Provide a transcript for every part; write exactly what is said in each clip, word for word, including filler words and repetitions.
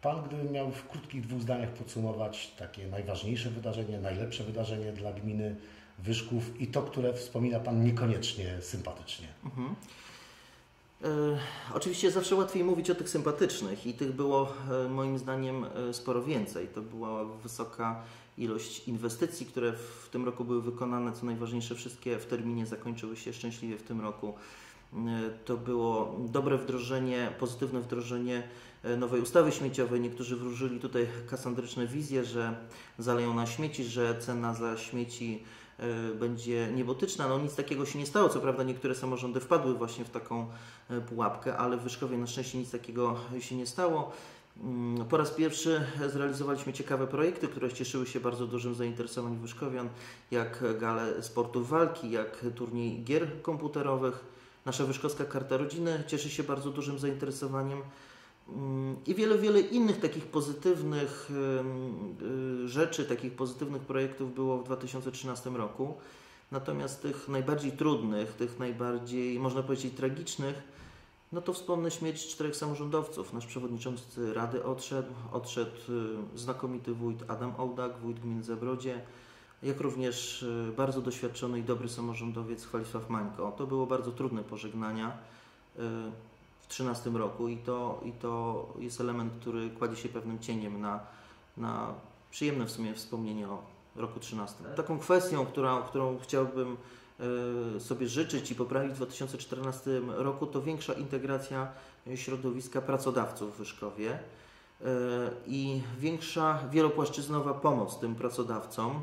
Pan, gdyby miał w krótkich dwóch zdaniach podsumować takie najważniejsze wydarzenie, najlepsze wydarzenie dla gminy Wyszków i to, które wspomina Pan niekoniecznie sympatycznie. Mhm. E, oczywiście zawsze łatwiej mówić o tych sympatycznych i tych było e, moim zdaniem e, sporo więcej. To była wysoka ilość inwestycji, które w tym roku były wykonane. Co najważniejsze, wszystkie w terminie zakończyły się szczęśliwie w tym roku. E, to było dobre wdrożenie, pozytywne wdrożenie e, nowej ustawy śmieciowej. Niektórzy wróżyli tutaj kasandryczne wizje, że zaleją na śmieci, że cena za śmieci będzie niebotyczna. No nic takiego się nie stało. Co prawda niektóre samorządy wpadły właśnie w taką pułapkę, ale w Wyszkowie na szczęście nic takiego się nie stało. Po raz pierwszy zrealizowaliśmy ciekawe projekty, które cieszyły się bardzo dużym zainteresowaniem wyszkowian, jak gale sportów walki, jak turniej gier komputerowych. Nasza Wyszkowska Karta Rodziny cieszy się bardzo dużym zainteresowaniem. I wiele, wiele innych takich pozytywnych rzeczy, takich pozytywnych projektów było w dwa tysiące trzynastym roku. Natomiast tych najbardziej trudnych, tych najbardziej, można powiedzieć, tragicznych, no to wspomnę śmierć czterech samorządowców. Nasz przewodniczący Rady odszedł, odszedł znakomity wójt Adam Ołdak, wójt gminy Zabrodzie, jak również bardzo doświadczony i dobry samorządowiec Chwalisław Mańko. To było bardzo trudne pożegnania w trzynastym roku i to, i to jest element, który kładzie się pewnym cieniem na, na przyjemne w sumie wspomnienie o roku trzynastym. Taką kwestią, która, którą chciałbym y, sobie życzyć i poprawić w dwa tysiące czternastym roku, to większa integracja środowiska pracodawców w Wyszkowie y, i większa wielopłaszczyznowa pomoc tym pracodawcom,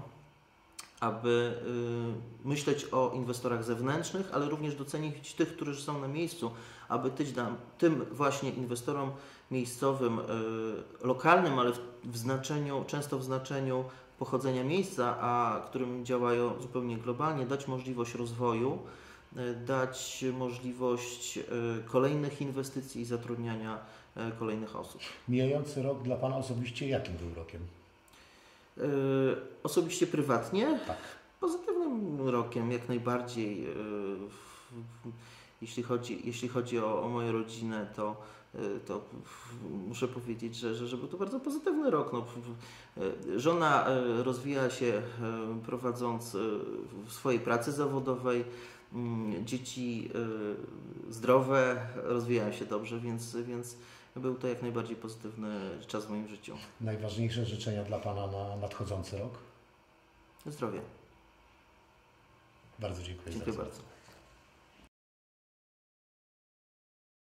aby y, myśleć o inwestorach zewnętrznych, ale również docenić tych, którzy są na miejscu, aby tyć nam, tym właśnie inwestorom miejscowym, y, lokalnym, ale w, w znaczeniu, często w znaczeniu pochodzenia miejsca, a którym działają zupełnie globalnie, dać możliwość rozwoju, y, dać możliwość y, kolejnych inwestycji i zatrudniania y, kolejnych osób. Mijający rok dla Pana osobiście jakim był rokiem? Yy, osobiście prywatnie? Tak. Pozytywnym rokiem, jak najbardziej. Yy, jeśli chodzi, jeśli chodzi o, o moją rodzinę, to, yy, to muszę powiedzieć, że, że, że był to bardzo pozytywny rok. No, yy, żona yy, rozwija się yy, prowadząc yy, w swojej pracy zawodowej. Yy, dzieci yy, zdrowe, rozwijają się dobrze, więc, więc był to jak najbardziej pozytywny czas w moim życiu. Najważniejsze życzenia dla Pana na nadchodzący rok? Zdrowie. Bardzo dziękuję. Dziękuję bardzo.